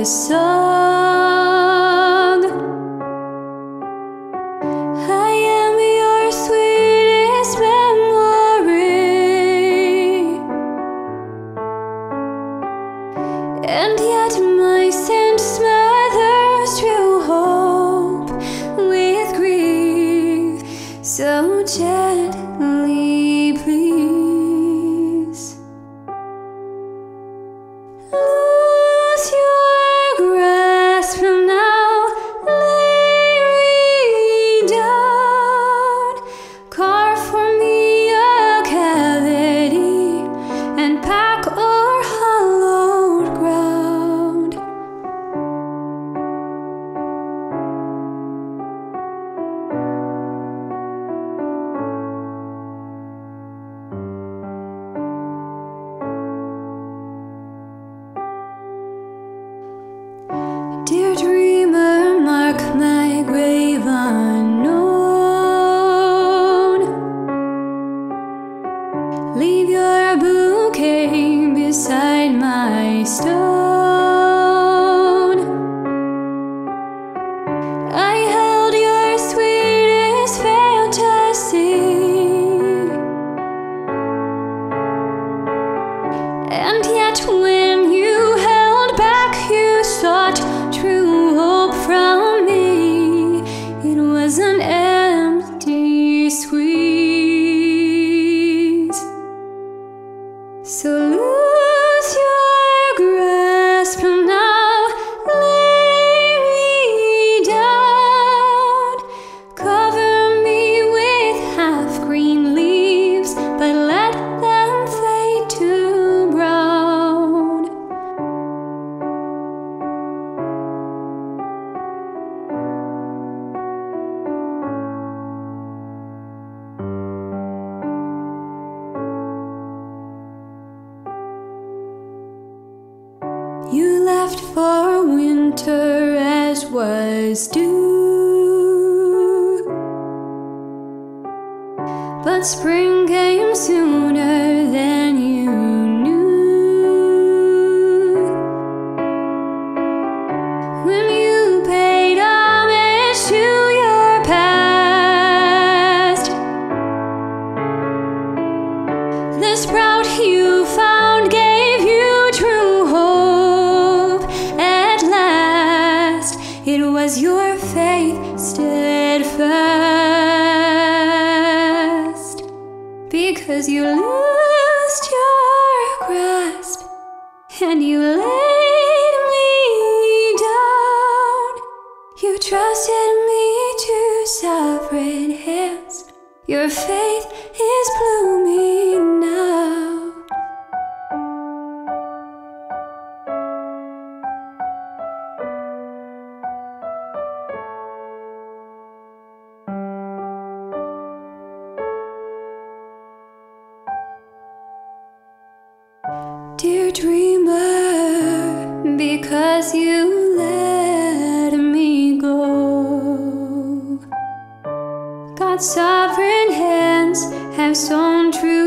song. I am your sweetest memory, and yet my scent smothers true hope with grief. So gently, please. Lose your grasp now, lay me down, carve for me a cavity and pack o'er hallowed ground. Dear dreamer, mark my grave unknown. Leave your bouquet beside my stone. I held your sweetest fantasy, and yet when you held back, you sought true hope from me. It was an empty squeeze. So lose your grasp now, lay me down, cover me with half-green leaves, but let them fade to brown. You left for winter as was due, but spring came sooner than you knew. When you paid homage to your past, the sprout you found gave you true hope. At last, it was your faith steadfast, because you loosed your grasp and you laid me down. You trusted me to sovereign hands. Your faith is blooming now. Dear dreamer, because you let me go, God's sovereign hands have sown true